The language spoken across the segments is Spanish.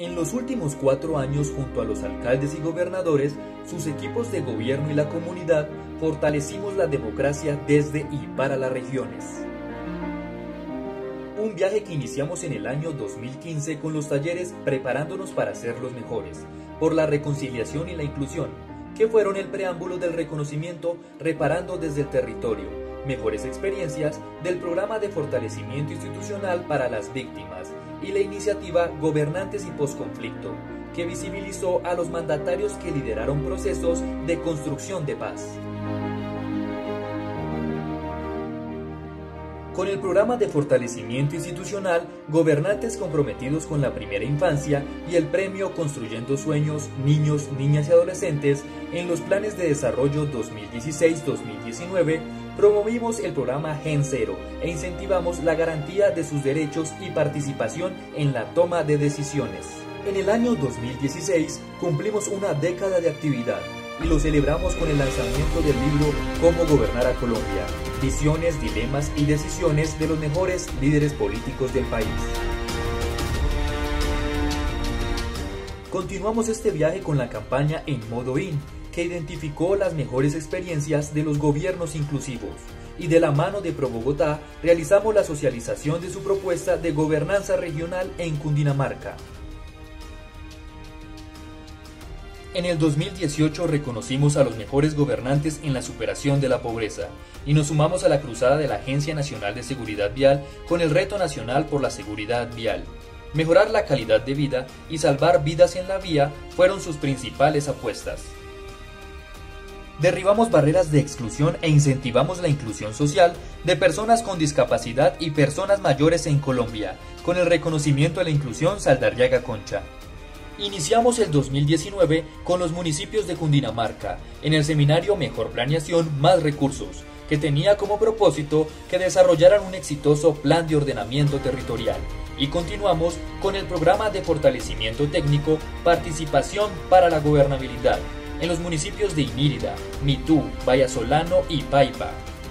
En los últimos 4 años, junto a los alcaldes y gobernadores, sus equipos de gobierno y la comunidad, fortalecimos la democracia desde y para las regiones. Un viaje que iniciamos en el año 2015 con los talleres Preparándonos para ser los mejores, por la reconciliación y la inclusión, que fueron el preámbulo del reconocimiento Reparando desde el territorio, mejores experiencias del programa de fortalecimiento institucional para las víctimas, y la iniciativa Gobernantes y Postconflicto, que visibilizó a los mandatarios que lideraron procesos de construcción de paz. Con el programa de fortalecimiento institucional, Gobernantes comprometidos con la primera infancia y el premio Construyendo Sueños, Niños, Niñas y Adolescentes en los planes de desarrollo 2016-2019, promovimos el programa Gen Cero e incentivamos la garantía de sus derechos y participación en la toma de decisiones. En el año 2016 cumplimos una década de actividad y lo celebramos con el lanzamiento del libro Cómo Gobernar a Colombia, visiones, dilemas y decisiones de los mejores líderes políticos del país. Continuamos este viaje con la campaña En Modo IN, que identificó las mejores experiencias de los gobiernos inclusivos, y de la mano de ProBogotá realizamos la socialización de su propuesta de gobernanza regional en Cundinamarca. En el 2018 reconocimos a los mejores gobernantes en la superación de la pobreza y nos sumamos a la cruzada de la Agencia Nacional de Seguridad Vial con el Reto Nacional por la Seguridad Vial. Mejorar la calidad de vida y salvar vidas en la vía fueron sus principales apuestas. Derribamos barreras de exclusión e incentivamos la inclusión social de personas con discapacidad y personas mayores en Colombia, con el reconocimiento a la inclusión Saldarriaga Concha. Iniciamos el 2019 con los municipios de Cundinamarca, en el seminario Mejor Planeación, Más Recursos, que tenía como propósito que desarrollaran un exitoso plan de ordenamiento territorial. Y continuamos con el programa de fortalecimiento técnico Participación para la Gobernabilidad, en los municipios de Inírida, Mitú, Vallasolano y Paipa.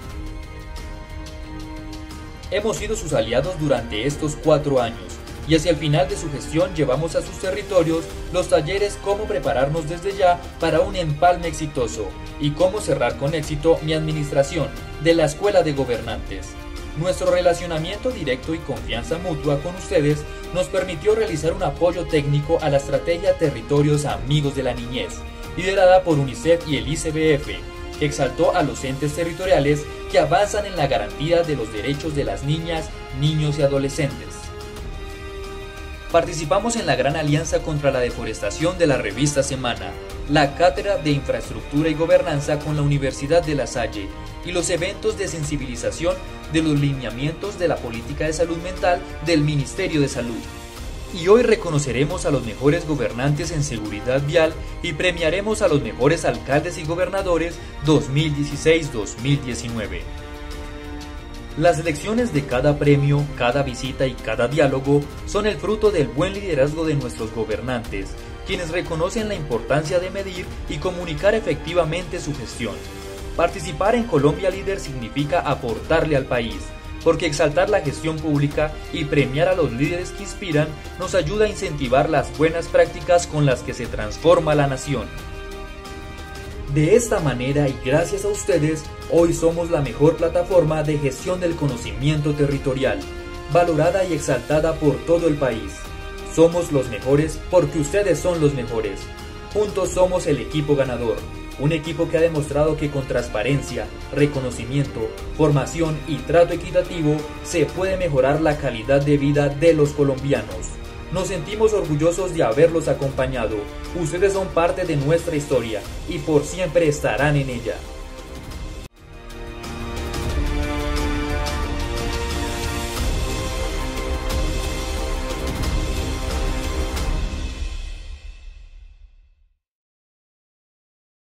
Hemos sido sus aliados durante estos 4 años, y hacia el final de su gestión llevamos a sus territorios los talleres Cómo prepararnos desde ya para un empalme exitoso y cómo cerrar con éxito mi administración de la Escuela de Gobernantes. Nuestro relacionamiento directo y confianza mutua con ustedes nos permitió realizar un apoyo técnico a la estrategia Territorios Amigos de la Niñez, liderada por UNICEF y el ICBF, que exaltó a los entes territoriales que avanzan en la garantía de los derechos de las niñas, niños y adolescentes. Participamos en la gran alianza contra la deforestación de la revista Semana, la Cátedra de Infraestructura y Gobernanza con la Universidad de La Salle y los eventos de sensibilización de los lineamientos de la política de salud mental del Ministerio de Salud. Y hoy reconoceremos a los mejores gobernantes en seguridad vial y premiaremos a los mejores alcaldes y gobernadores 2016-2019. Las elecciones de cada premio, cada visita y cada diálogo son el fruto del buen liderazgo de nuestros gobernantes, quienes reconocen la importancia de medir y comunicar efectivamente su gestión. Participar en Colombia Líder significa aportarle al país, porque exaltar la gestión pública y premiar a los líderes que inspiran nos ayuda a incentivar las buenas prácticas con las que se transforma la nación. De esta manera y gracias a ustedes, hoy somos la mejor plataforma de gestión del conocimiento territorial, valorada y exaltada por todo el país. Somos los mejores porque ustedes son los mejores. Juntos somos el equipo ganador, un equipo que ha demostrado que con transparencia, reconocimiento, formación y trato equitativo se puede mejorar la calidad de vida de los colombianos. Nos sentimos orgullosos de haberlos acompañado. Ustedes son parte de nuestra historia y por siempre estarán en ella.